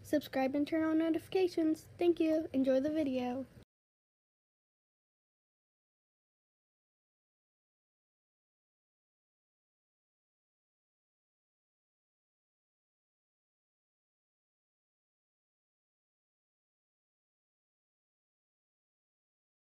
Subscribe and turn on notifications. Thank you. Enjoy the video.